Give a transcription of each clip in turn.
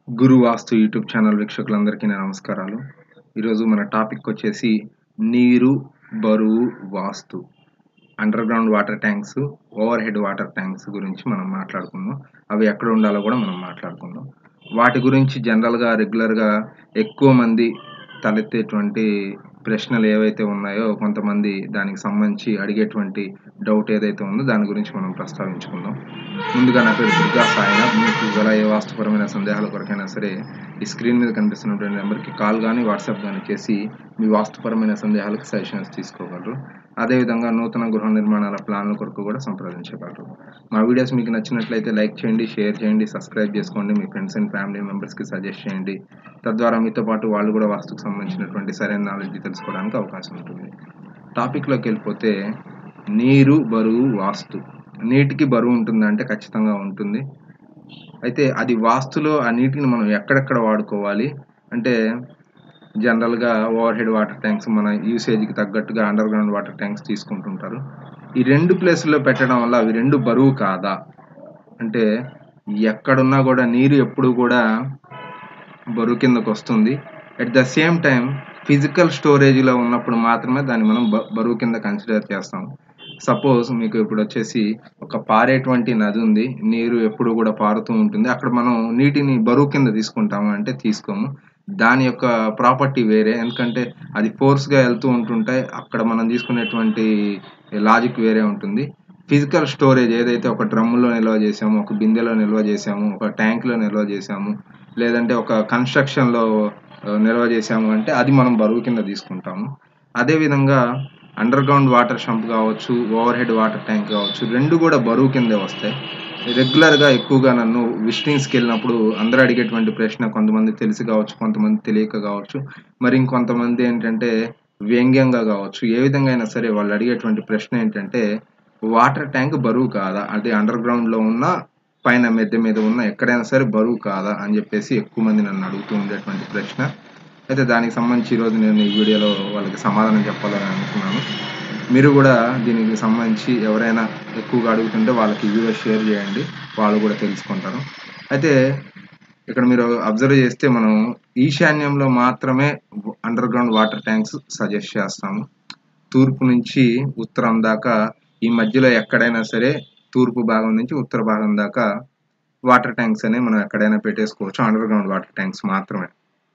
గురు వాస్తు YouTube channel వీక్షకులందరికీ నా నమస్కారాలు. ఈరోజు మన టాపిక్ వచ్చేసి నీరు, బరువు, vastu, under ground water tanks, over head water tanks గురించి మనం మాట్లాడుకుందాం. అవి ఎక్కడ ఉండాలో కూడా మనం మాట్లాడుకుందాం. వాటి గురించి జనరల్‌గా రెగ్యులర్‌గా ఎక్కువ మంది తలెత్తేటువంటి ప్రశ్నలు ఏవైతే ఉన్నాయో కొంతమంది దానికి సంబంధించి అడిగేటువంటి డౌట్ ఏదైతే ఉందో దాని గురించి మనం ప్రస్తావించుకుందాం. ముందుగా నా పేరు దుర్గా సాయినాథ్. మీకు గల ఏ వాస్తుపరమైన సందేహాల కొరకైనా సరే ఈ స్క్రీన్ మీద కనిపిస్తున్నటువంటి నెంబర్‌కి కాల్ గానీ, వాట్సాప్ గానీ చేసి మీ వాస్తుపరమైన సందేహాలకు సజెషన్స్ తీసుకోగలరు. అదేవిధంగా నూతన గృహ నిర్మాణాల ప్లాన్ల కొరకు కూడా సంప్రదించగలరు. మా వీడియోస్ మీకు నచ్చినట్లయితే లైక్ చేయండి, షేర్ చేయండి, సబ్స్క్రైబ్ చేసుకోండి. మీ ఫ్రెండ్స్ అండ్ ఫ్యామిలీ మెంబర్స్‌కి సజెస్ట్ చేయండి. తద్వారా మీతో పాటు వాళ్ళు కూడా వాస్తుకు సంబంధించినటువంటి సరైన నాలెడ్జ్ తెలుసుకోవడానికి అవకాశం ఉంటుంది. టాపిక్‌లోకి వెళ్ళిపోతే నీరు, బరువు, వాస్తు. నీటికి బరువు ఉంటుందా అంటే ఖచ్చితంగా ఉంటుంది. అయితే అది వాస్తులో ఆ నీటిని మనం ఎక్కడెక్కడ వాడుకోవాలి అంటే జనరల్‌గా ఓవర్ హెడ్ వాటర్ ట్యాంక్స్ మన యూసేజ్‌కి తగ్గట్టుగా అండర్ గ్రౌండ్ వాటర్ ట్యాంక్స్ తీసుకుంటుంటారు. ఈ 2 ప్లేసుల్లో పెట్టడం వల్ల అవి 2 బరువు కాదా? అంటే ఎక్కడున్నా గూడా నీరు ఎప్పుడు గూడా బరువు కిందకొస్తుంది. At the same time physical స్టోరేజ్‌లో ఉన్నప్పుడు మాత్రమే దాన్ని మనం బరువు కింద కన్సిడర్ చేస్తాం. సపోజ్ మీకు ఇప్పుడొచ్చేసి ఒక పారేటువంటి నది ఉంది. నీరు ఎప్పుడు గూడా పారుతూ ఉంటుంది. అక్కడ మనం నీటిని బరువు కింద తీసుకుంటామా అంటే తీసుకోము. దాని యొక్క ప్రాపర్టీ వేరే. ఎందుకంటే అది ఫోర్స్‌గా ఎళ్తూ ఉంటుంటే అక్కడ మనం తీసుకునేటువంటి లాజిక్ వేరే ఉంటుంది. ఫిజికల్ స్టోరేజ్ ఏదైతే ఒక డ్రమ్ములో నిల్వ చేసామో, ఒక బిందెలో నిల్వ చేసాము, ఒక ట్యాంక్‌లో నిల్వ చేసాము, లేదంటే ఒక కన్‌స్ట్రక్షన్‌లో నిల్వ చేసాము అంటే అది మనం బరువు కింద తీసుకుంటాము. అదే విధంగా అండర్ గ్రౌండ్ వాటర్ షంప్ కావచ్చు, ఓవర్ హెడ్ వాటర్ ట్యాంక్ కావచ్చు 2 కూడా బరువు కిందే వస్తాయి. రెగ్యులర్‌గా ఎక్కువగా నన్ను విజిటింగ్స్‌కెళ్ళినప్పుడు అందరూ అడిగేటువంటి ప్రశ్న కొంతమందికి తెలిసి కావచ్చు, కొంతమంది తెలియక కావచ్చు, మరి ఇంకొంతమంది ఏంటంటే వ్యంగ్యంగా కావచ్చు. ఏ విధంగా అయినా సరే వాళ్ళు అడిగేటువంటి ప్రశ్న ఏంటంటే వాటర్ ట్యాంక్ బరువు కాదా? అది అండర్ గ్రౌండ్‌లో ఉన్న పైన మిద్దె మీద ఉన్న ఎక్కడైనా సరే బరువు కాదా? అని చెప్పేసి ఎక్కువ మంది నన్ను అడుగుతూ ఉండేటువంటి ప్రశ్న. అయితే దానికి సంబంధించి ఈరోజు నేను ఈ వీడియోలో వాళ్ళకి సమాధానం చెప్పాలని అనుకున్నాను. మీరు గూడా దీనికి సంబంధించి ఎవరైనా ఎక్కువగా అడుగుతుంటే వాళ్ళకి ఈ వీడియో షేర్ చేయండి. వాళ్ళు కూడా తెలుసుకుంటారు. అయితే ఇక్కడ మీరు అబ్జర్వ్ చేస్తే మనం ఈశాన్యంలో మాత్రమే under ground water tanks suggest చేస్తాము. తూర్పు నుంచి ఉత్తరం దాకా ఈ మధ్యలో ఎక్కడైనా సరే తూర్పు భాగం నుంచి ఉత్తర భాగం దాకా వాటర్ ట్యాంక్స్ అనేవి మనం ఎక్కడైనా పెట్టేసుకోవచ్చు. అండర్ గ్రౌండ్ వాటర్ ట్యాంక్స్ మాత్రమే.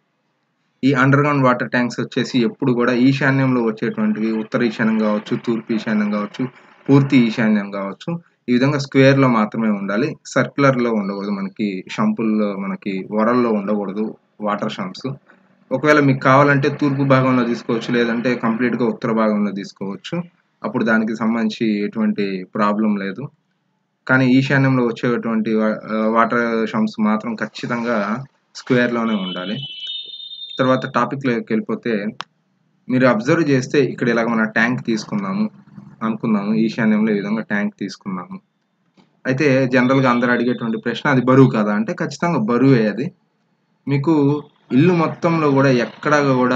ఈ అండర్ గ్రౌండ్ వాటర్ ట్యాంక్స్ వచ్చేసి ఎప్పుడు కూడా ఈశాన్యంలో వచ్చేటువంటివి ఉత్తర ఈశాన్యం కావచ్చు, తూర్పు ఈశాన్యం కావచ్చు, పూర్తి ఈశాన్యం కావచ్చు. ఈ విధంగా స్క్వేర్‌లో మాత్రమే ఉండాలి. సర్క్యులర్‌లో ఉండకూడదు. మనకి షంపుల్లో మనకి వరల్లో ఉండకూడదు వాటర్ షంప్స్. ఒకవేళ మీకు కావాలంటే తూర్పు భాగంలో తీసుకోవచ్చు. లేదంటే కంప్లీట్‌గా ఉత్తర భాగంలో తీసుకోవచ్చు. అప్పుడు దానికి సంబంధించి ఎటువంటి ప్రాబ్లమ్ లేదు. కానీ ఈశాన్యంలో వచ్చేటువంటి వాటర్ షంప్స్ మాత్రం ఖచ్చితంగా స్క్వేర్‌లోనే ఉండాలి. తర్వాత టాపిక్‌లోకెళ్ళిపోతే మీరు అబ్జర్వ్ చేస్తే ఇక్కడ ఇలాగ మన ట్యాంక్ తీసుకున్నాము అనుకుందాము. ఈశాన్యంలో ఈ విధంగా ట్యాంక్ తీసుకున్నాము. అయితే జనరల్‌గా అందరూ అడిగేటువంటి ప్రశ్న అది బరువు కాదా? అంటే ఖచ్చితంగా బరువే అది. మీకు ఇల్లు మొత్తంలో గూడా ఎక్కడా గూడా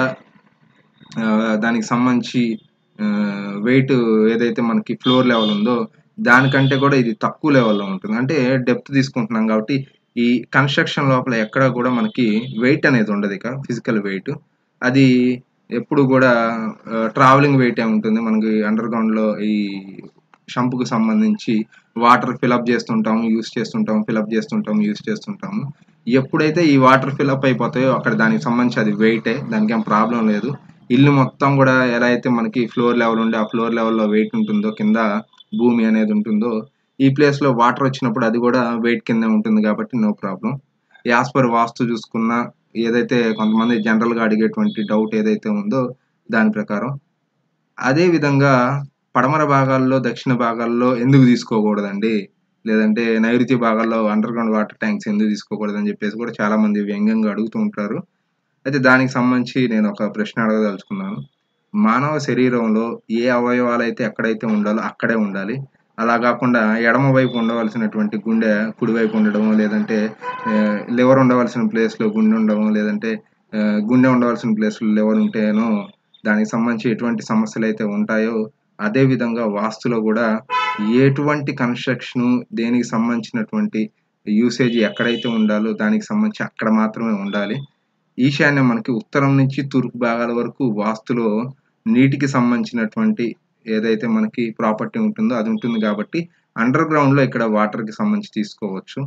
దానికి సంబంధించి వెయిట్ ఏదైతే మనకి ఫ్లోర్ లెవెల్ ఉందో దానికంటే కూడా ఇది తక్కువ లెవెల్‌లో ఉంటుంది. అంటే డెప్త్ తీసుకుంటున్నాం కాబట్టి ఈ కన్‌స్ట్రక్షన్ లోపల ఎక్కడా కూడా మనకి వెయిట్ అనేది ఉండదిక ఫిజికల్ వెయిట్. అది ఎప్పుడు గూడా ట్రావెలింగ్ వెయిటే ఉంటుంది. మనకి అండర్ గ్రౌండ్‌లో ఈ షంప్‌కి సంబంధించి వాటర్ ఫిలప్ చేస్తుంటాము, యూజ్ చేస్తుంటాము, ఫిలప్ చేస్తుంటాము, యూజ్ చేస్తుంటాము. ఎప్పుడైతే ఈ వాటర్ ఫిలప్ అయిపోతాయో అక్కడ దానికి సంబంధించి అది వెయిటే. దానికేం ప్రాబ్లమ్ లేదు. ఇల్లు మొత్తం గూడా ఎలా అయితే మనకి ఫ్లోర్ లెవెల్ ఉండి, ఆ ఫ్లోర్ లెవెల్‌లో వెయిట్ ఉంటుందో, కింద భూమి అనేది ఉంటుందో, ఈ ప్లేస్‌లో వాటర్ వచ్చినప్పుడు అది గూడా వెయిట్ కిందే ఉంటుంది గాబట్టి no problem. As per vastu చూసుకున్నా ఏదైతే కొంతమంది జనరల్‌గా అడిగేటువంటి డౌట్ ఏదైతే ఉందో దాని ప్రకారం. అదే విధంగా పడమర భాగాల్లో, దక్షిణ భాగాల్లో ఎందుకు తీసుకోకూడదండి? లేదంటే నైరుతి భాగాల్లో అండర్ గ్రౌండ్ వాటర్ ట్యాంక్స్ ఎందుకు తీసుకోకూడదని జెప్పేసి గూడా చాలామంది వ్యంగ్యంగా అడుగుతూ ఉంటారు. అయితే దానికి సంబంధించి నేను ఒక ప్రశ్న అడగదలుచుకున్నాను. మానవ శరీరంలో ఏ అవయవాలైతే ఎక్కడైతే ఉండాలో అక్కడే ఉండాలి. అలా గాకుండా ఎడమ వైపు ఉండవలసినటువంటి గుండె కుడివైపు ఉండడమో, లేదంటే లివర్ ఉండవలసిన ప్లేస్‌లో గుండె ఉండడమో, లేదంటే గుండె ఉండవలసిన ప్లేస్‌లో లివర్ ఉంటేనో దానికి సంబంధించి ఎటువంటి సమస్యలైతే ఉంటాయో, అదే విధంగా వాస్తులో గూడా ఎటువంటి కన్‌స్ట్రక్షను దేనికి సంబంధించినటువంటి యూసేజ్ ఎక్కడైతే ఉండాలో దానికి సంబంధించి అక్కడ మాత్రమే ఉండాలి. ఈశాన్యం మనకి ఉత్తరం నుంచి తూర్పు భాగాల వరకు వాస్తులో నీటికి సంబంధించినటువంటి ఏదైతే మనకి ప్రాపర్టీ ఉంటుందో అది ఉంటుంది కాబట్టి అండర్ గ్రౌండ్‌లో ఇక్కడ వాటర్‌కి సంబంధించి తీసుకోవచ్చు.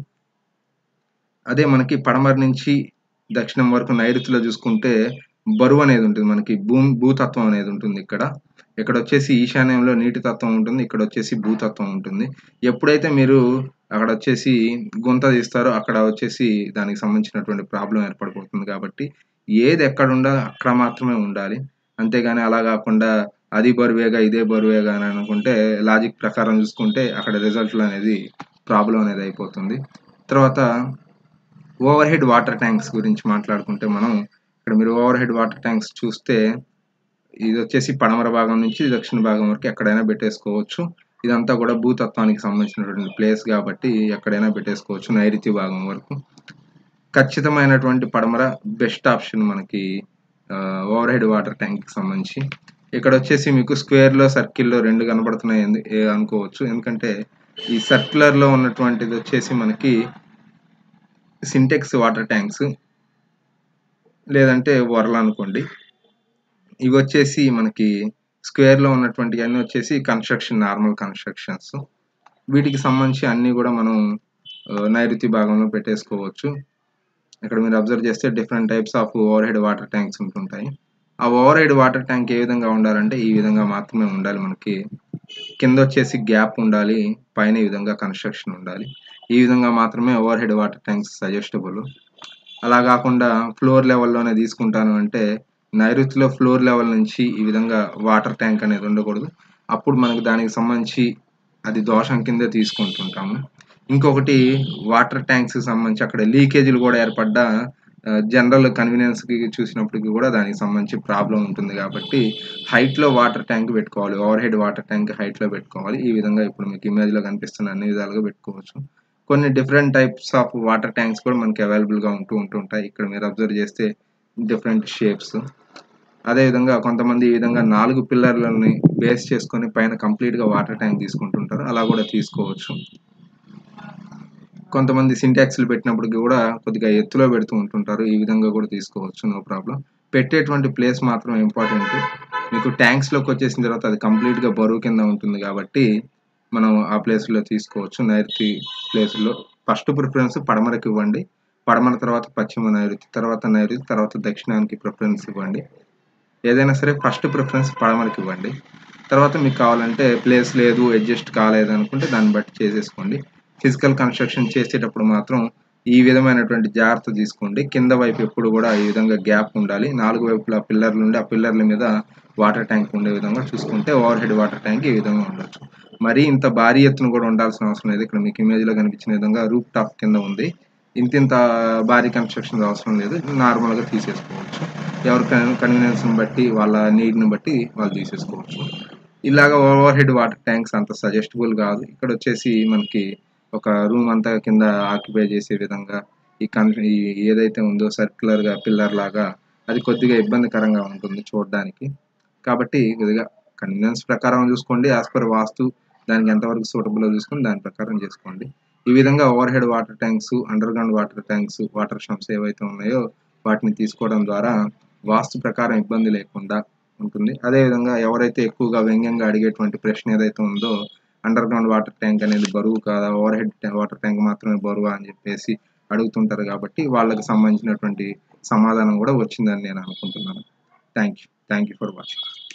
అదే మనకి పడమర నుంచి దక్షిణం వరకు నైరుతిలో చూసుకుంటే బరువు అనేది ఉంటుంది. మనకి భూతత్వం అనేది ఉంటుంది ఇక్కడ. ఇక్కడొచ్చేసి ఈశాన్యంలో నీటి తత్వం ఉంటుంది. ఇక్కడొచ్చేసి భూతత్వం ఉంటుంది. ఎప్పుడైతే మీరు అక్కడొచ్చేసి గుంత తీస్తారో అక్కడ వచ్చేసి దానికి సంబంధించినటువంటి ప్రాబ్లమ్ ఏర్పడిపోతుంది కాబట్టి ఏది ఎక్కడుండాలో అక్కడ మాత్రమే ఉండాలి. అంతేగాని అలా గాకుండా అది బరువేగా, ఇదే బరువేగా అని అనుకుంటే లాజిక్ ప్రకారం చూసుకుంటే అక్కడ రిజల్ట్‌లో అనేది ప్రాబ్లమ్ అనేది అయిపోతుంది. తర్వాత ఓవర్ హెడ్ వాటర్ ట్యాంక్స్ గురించి మాట్లాడుకుంటే మనం ఇక్కడ మీరు ఓవర్ హెడ్ వాటర్ ట్యాంక్స్ చూస్తే ఇదొచ్చేసి పడమర భాగం నుంచి దక్షిణ భాగం వరకు ఎక్కడైనా పెట్టేసుకోవచ్చు. ఇదంతా కూడా భూతత్వానికి సంబంధించినటువంటి ప్లేస్ కాబట్టి ఎక్కడైనా పెట్టేసుకోవచ్చు నైరుతి భాగం వరకు. ఖచ్చితమైనటువంటి పడమర బెస్ట్ ఆప్షన్ మనకి ఓవర్ హెడ్ వాటర్ ట్యాంక్‌కి సంబంధించి. ఇక్కడొచ్చేసి మీకు స్క్వేర్‌లో, సర్కిల్‌లో 2 కనపడుతున్నాయి అనుకోవచ్చు. ఎందుకంటే ఈ సర్క్యులర్‌లో ఉన్నటువంటిది వచ్చేసి మనకి సింటెక్స్ వాటర్ ట్యాంక్స్ లేదంటే వరలనుకోండి. ఇవొచ్చేసి మనకి స్క్వేర్‌లో ఉన్నటువంటియన్నీ వచ్చేసి నార్మల్ కన్‌స్ట్రక్షన్స్. వీటికి సంబంధించి అన్నీ గూడా మనం నైరుతి భాగంలో పెట్టేసుకోవచ్చు. ఇక్కడ మీరు అబ్జర్వ్ చేస్తే different types of over head water tanks ఉంటుంటాయి. ఆ ఓవర్ హెడ్ వాటర్ ట్యాంక్ ఏ విధంగా ఉండాలంటే ఈ విధంగా మాత్రమే ఉండాలి మనకి. కిందొచ్చేసి గ్యాప్ ఉండాలి. పైన ఈ విధంగా కన్‌స్ట్రక్షన్ ఉండాలి. ఈ విధంగా మాత్రమే over head water tanks suggestable. అలా గాకుండా ఫ్లోర్ లెవెల్‌లోనే తీసుకుంటాను అంటే నైరుతిలో ఫ్లోర్ లెవెల్ నుంచి ఈ విధంగా వాటర్ ట్యాంక్ అనేది ఉండకూడదు. అప్పుడు మనకు దానికి సంబంధించి అది దోషం కిందే తీసుకుంటుంటాము. ఇంకొకటి వాటర్ ట్యాంక్స్‌కి సంబంధించి అక్కడ లీకేజీలు గూడా ఏర్పడ్డా జనరల్ కన్వీనియన్స్‌కి చూసినప్పటికి గూడా దానికి సంబంధించి ప్రాబ్లమ్ ఉంటుంది గాబట్టి హైట్‌లో వాటర్ ట్యాంక్ పెట్టుకోవాలి. ఓవర్ హెడ్ వాటర్ ట్యాంక్ హైట్‌లో పెట్టుకోవాలి. ఈ విధంగా ఇప్పుడు మీకు ఇమేజ్‌లో కనిపిస్తున్న అన్ని విధాలుగా పెట్టుకోవచ్చు. కొన్ని different types of water tanks కూడా మనకి అవైలబుల్‌గా ఉంటుంటాయి. ఇక్కడ మీరు అబ్జర్వ్ చేస్తే డిఫరెంట్ షేప్స్. అదేవిధంగా కొంతమంది ఈ విధంగా 4 పిల్లర్‌లని బేస్ చేసుకొని పైన కంప్లీట్‌గా వాటర్ ట్యాంక్ తీసుకుంటుంటారు. అలా కూడా తీసుకోవచ్చు. కొంతమంది సింటాక్స్‌లు పెట్టినప్పటికి కూడా కొద్దిగా ఎత్తులో పెడుతూ ఉంటుంటారు. ఈ విధంగా కూడా తీసుకోవచ్చు. No problem. పెట్టేటువంటి ప్లేస్ మాత్రం ఇంపార్టెంట్. మీకు ట్యాంక్స్‌లోకి వచ్చేసిన తర్వాత అది కంప్లీట్‌గా బరువు కింద ఉంటుంది కాబట్టి మనం ఆ ప్లేస్‌లో తీసుకోవచ్చు. నైరుతి ప్లేస్‌లో ఫస్ట్ ప్రిఫరెన్స్ పడమరకి ఇవ్వండి. పడమర తర్వాత పశ్చిమ నైరుతి, తర్వాత దక్షిణానికి ప్రిఫరెన్స్ ఇవ్వండి. ఏదైనా సరే ఫస్ట్ ప్రిఫరెన్స్ పడమరకి ఇవ్వండి. తర్వాత మీకు కావాలంటే ప్లేస్ లేదు, అడ్జస్ట్ కాలేదు అనుకుంటే దాన్ని బట్టి చేసేసుకోండి. ఫిజికల్ కన్‌స్ట్రక్షన్ చేసేటప్పుడు మాత్రం ఈ విధమైనటువంటి జాగ్రత్త తీసుకోండి. కింద వైపు ఎప్పుడు కూడా ఈ విధంగా గ్యాప్ ఉండాలి. 4 వైపులా పిల్లర్లు ఉండి ఆ పిల్లర్ల మీద వాటర్ ట్యాంక్ ఉండే విధంగా చూసుకుంటే ఓవర్ హెడ్ వాటర్ ట్యాంక్ ఈ విధంగా ఉండొచ్చు. మరీ ఇంత భారీ ఎత్తున కూడా ఉండాల్సిన అవసరం లేదు. ఇక్కడ మీకు ఇమేజ్‌లో కనిపించిన విధంగా రూఫ్ టాప్ కింద ఉంది. ఇంతింత భారీ కన్‌స్ట్రక్షన్ అవసరం లేదు. నార్మల్‌గా తీసేసుకోవచ్చు. ఎవరి కన్వీనియన్స్‌ని బట్టి వాళ్ళ నీడ్‌ని బట్టి వాళ్ళు తీసేసుకోవచ్చు. ఇలాగ ఓవర్ హెడ్ వాటర్ ట్యాంక్స్ అంత సజెస్టబుల్ కాదు. ఇక్కడొచ్చేసి మనకి ఒక రూమ్ అంతా కింద ఆక్యుపై చేసే విధంగా ఈ ఏదైతే ఉందో సర్క్యులర్‌గా పిల్లర్ లాగా అది కొద్దిగా ఇబ్బందికరంగా ఉంటుంది చూడడానికి. కాబట్టి కొద్దిగా కన్వీనియన్స్ ప్రకారం చూసుకోండి. యాస్ పర్ వాస్తు దానికి ఎంతవరకు సూటబులో చూసుకొని దాని ప్రకారం చేసుకోండి. ఈ విధంగా over head water tanks, under ground water tanks, water sumps ఏవైతే ఉన్నాయో వాటిని తీసుకోవడం ద్వారా వాస్తు ప్రకారం ఇబ్బంది లేకుండా ఉంటుంది. అదేవిధంగా ఎవరైతే ఎక్కువగా వ్యంగ్యంగా అడిగేటువంటి ప్రశ్న ఏదైతే ఉందో అండర్ గ్రౌండ్ వాటర్ ట్యాంక్ అనేది బరువు కాదా, ఓవర్ హెడ్ వాటర్ ట్యాంక్ మాత్రమే బరువా అని చెప్పేసి అడుగుతుంటారు కాబట్టి వాళ్ళకి సంబంధించినటువంటి సమాధానం కూడా వచ్చిందని నేను అనుకుంటున్నాను. Thank you for watching.